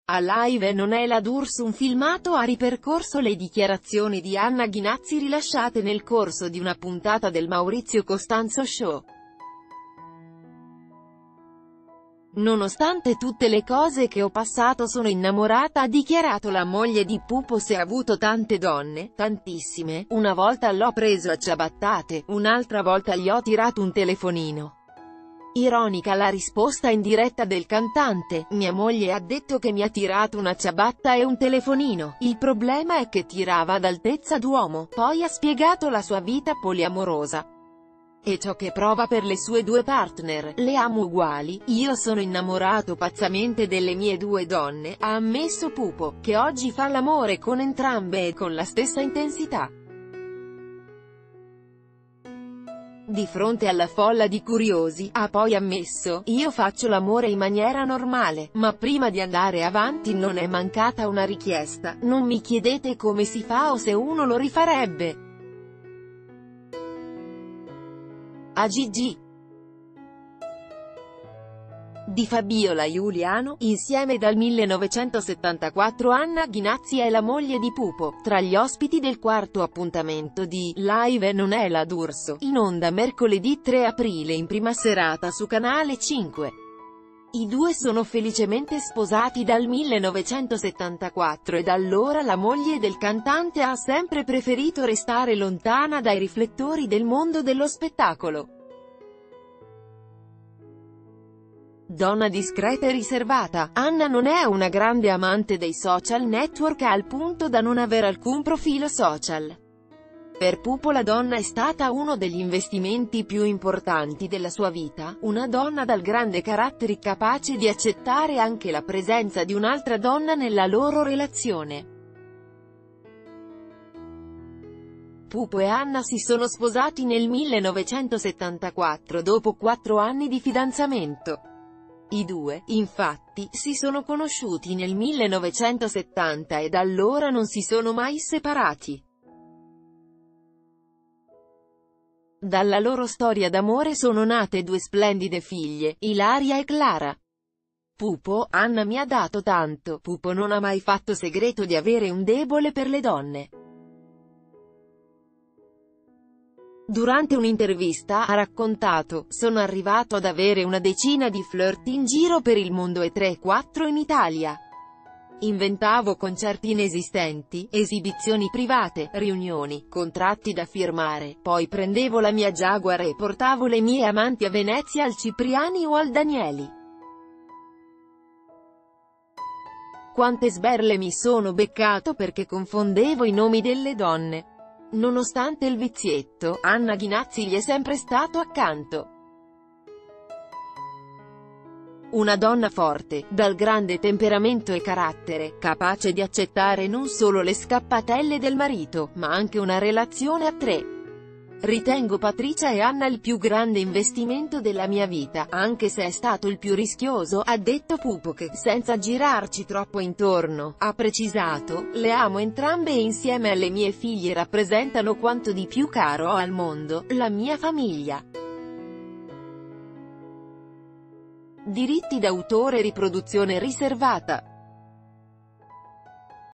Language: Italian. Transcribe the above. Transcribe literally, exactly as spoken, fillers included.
A Live non è la D'Urso. Un filmato ha ripercorso le dichiarazioni di Anna Ghinazzi rilasciate nel corso di una puntata del Maurizio Costanzo Show. Nonostante tutte le cose che ho passato sono innamorata, ha dichiarato la moglie di Pupo. Se ha avuto tante donne, tantissime, una volta l'ho preso a ciabattate, un'altra volta gli ho tirato un telefonino. Ironica la risposta in diretta del cantante: mia moglie ha detto che mi ha tirato una ciabatta e un telefonino, il problema è che tirava ad altezza d'uomo. Poi ha spiegato la sua vita poliamorosa e ciò che prova per le sue due partner. Le amo uguali, io sono innamorato pazzamente delle mie due donne, ha ammesso Pupo, che oggi fa l'amore con entrambe e con la stessa intensità. Di fronte alla folla di curiosi, ha poi ammesso: io faccio l'amore in maniera normale, ma prima di andare avanti non è mancata una richiesta, non mi chiedete come si fa o se uno lo rifarebbe. A Gigi Di Fabiola Giuliano, insieme dal millenovecentosettantaquattro. Anna Ghinazzi è la moglie di Pupo, tra gli ospiti del quarto appuntamento di Live non è la D'Urso, in onda mercoledì tre aprile in prima serata su Canale cinque. I due sono felicemente sposati dal millenovecentosettantaquattro e da allora la moglie del cantante ha sempre preferito restare lontana dai riflettori del mondo dello spettacolo. Donna discreta e riservata, Anna non è una grande amante dei social network al punto da non avere alcun profilo social. Per Pupo la donna è stata uno degli investimenti più importanti della sua vita, una donna dal grande carattere capace di accettare anche la presenza di un'altra donna nella loro relazione. Pupo e Anna si sono sposati nel millenovecentosettantaquattro dopo quattro anni di fidanzamento. I due, infatti, si sono conosciuti nel millenovecentosettanta e da allora non si sono mai separati. Dalla loro storia d'amore sono nate due splendide figlie, Ilaria e Clara. Pupo: Anna mi ha dato tanto. Pupo non ha mai fatto segreto di avere un debole per le donne. Durante un'intervista ha raccontato: sono arrivato ad avere una decina di flirt in giro per il mondo e tre quattro in Italia. Inventavo concerti inesistenti, esibizioni private, riunioni, contratti da firmare, poi prendevo la mia Jaguar e portavo le mie amanti a Venezia al Cipriani o al Danieli. Quante sberle mi sono beccato perché confondevo i nomi delle donne. Nonostante il vizietto, Anna Ghinazzi gli è sempre stato accanto. Una donna forte, dal grande temperamento e carattere, capace di accettare non solo le scappatelle del marito, ma anche una relazione a tre. Ritengo Patricia e Anna il più grande investimento della mia vita, anche se è stato il più rischioso, ha detto Pupo che, senza girarci troppo intorno, ha precisato: le amo entrambe e insieme alle mie figlie rappresentano quanto di più caro ho al mondo, la mia famiglia. Diritti d'autore, riproduzione riservata.